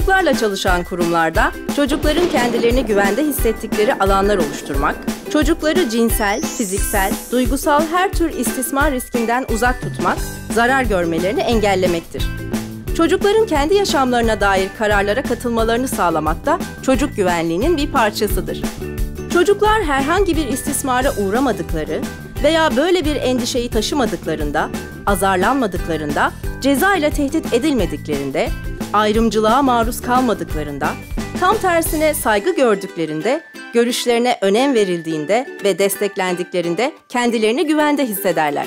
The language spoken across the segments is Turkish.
Çocuklarla çalışan kurumlarda çocukların kendilerini güvende hissettikleri alanlar oluşturmak, çocukları cinsel, fiziksel, duygusal her tür istismar riskinden uzak tutmak, zarar görmelerini engellemektir. Çocukların kendi yaşamlarına dair kararlara katılmalarını sağlamak da çocuk güvenliğinin bir parçasıdır. Çocuklar herhangi bir istismara uğramadıkları veya böyle bir endişeyi taşımadıklarında, azarlanmadıklarında, ceza ile tehdit edilmediklerinde, ayrımcılığa maruz kalmadıklarında, tam tersine saygı gördüklerinde, görüşlerine önem verildiğinde ve desteklendiklerinde kendilerini güvende hissederler.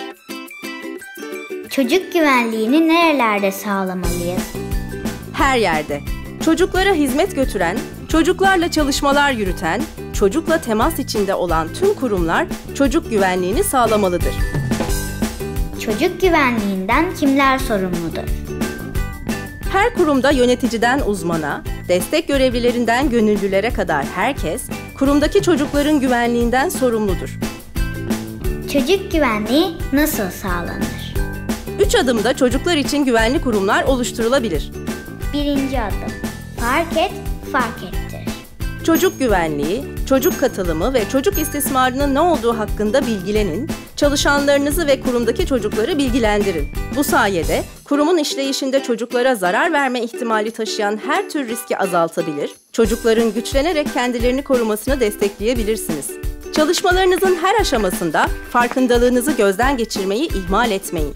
Çocuk güvenliğini nerelerde sağlamalıyız? Her yerde. Çocuklara hizmet götüren, çocuklarla çalışmalar yürüten, çocukla temas içinde olan tüm kurumlar çocuk güvenliğini sağlamalıdır. Çocuk güvenliğinden kimler sorumludur? Her kurumda yöneticiden uzmana, destek görevlilerinden gönüllülere kadar herkes, kurumdaki çocukların güvenliğinden sorumludur. Çocuk güvenliği nasıl sağlanır? 3 adımda çocuklar için güvenli kurumlar oluşturulabilir. 1. adım. Fark et, fark ettir. Çocuk güvenliği, çocuk katılımı ve çocuk istismarının ne olduğu hakkında bilgilenin, çalışanlarınızı ve kurumdaki çocukları bilgilendirin. Bu sayede kurumun işleyişinde çocuklara zarar verme ihtimali taşıyan her tür riski azaltabilir, çocukların güçlenerek kendilerini korumasını destekleyebilirsiniz. Çalışmalarınızın her aşamasında farkındalığınızı gözden geçirmeyi ihmal etmeyin.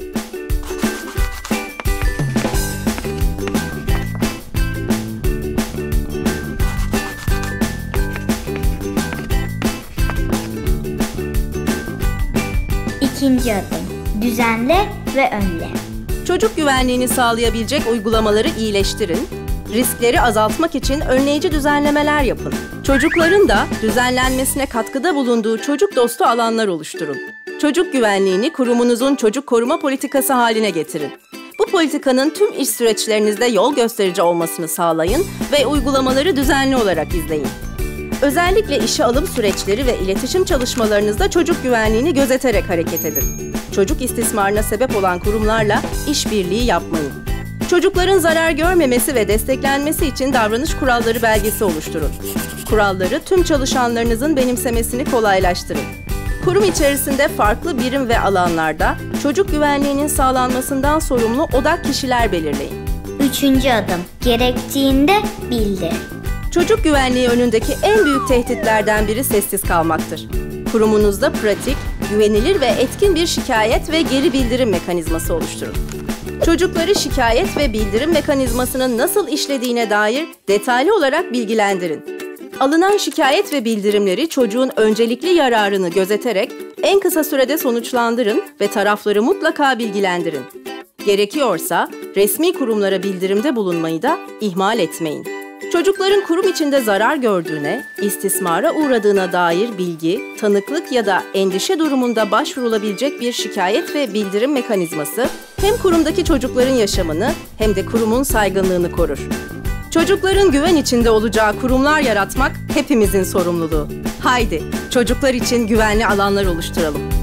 İkinci adım. Düzenle ve önle. Çocuk güvenliğini sağlayabilecek uygulamaları iyileştirin, riskleri azaltmak için önleyici düzenlemeler yapın. Çocukların da düzenlenmesine katkıda bulunduğu çocuk dostu alanlar oluşturun. Çocuk güvenliğini kurumunuzun çocuk koruma politikası haline getirin. Bu politikanın tüm iş süreçlerinizde yol gösterici olmasını sağlayın ve uygulamaları düzenli olarak izleyin. Özellikle işe alım süreçleri ve iletişim çalışmalarınızda çocuk güvenliğini gözeterek hareket edin. Çocuk istismarına sebep olan kurumlarla işbirliği yapmayın. Çocukların zarar görmemesi ve desteklenmesi için davranış kuralları belgesi oluşturun. Kuralları tüm çalışanlarınızın benimsemesini kolaylaştırın. Kurum içerisinde farklı birim ve alanlarda çocuk güvenliğinin sağlanmasından sorumlu odak kişiler belirleyin. 3. adım. Gerektiğinde bildir. Çocuk güvenliği önündeki en büyük tehditlerden biri sessiz kalmaktır. Kurumunuzda pratik, güvenilir ve etkin bir şikayet ve geri bildirim mekanizması oluşturun. Çocukları şikayet ve bildirim mekanizmasının nasıl işlediğine dair detaylı olarak bilgilendirin. Alınan şikayet ve bildirimleri çocuğun öncelikli yararını gözeterek en kısa sürede sonuçlandırın ve tarafları mutlaka bilgilendirin. Gerekiyorsa resmi kurumlara bildirimde bulunmayı da ihmal etmeyin. Çocukların kurum içinde zarar gördüğüne, istismara uğradığına dair bilgi, tanıklık ya da endişe durumunda başvurulabilecek bir şikayet ve bildirim mekanizması hem kurumdaki çocukların yaşamını hem de kurumun saygınlığını korur. Çocukların güven içinde olacağı kurumlar yaratmak hepimizin sorumluluğu. Haydi, çocuklar için güvenli alanlar oluşturalım.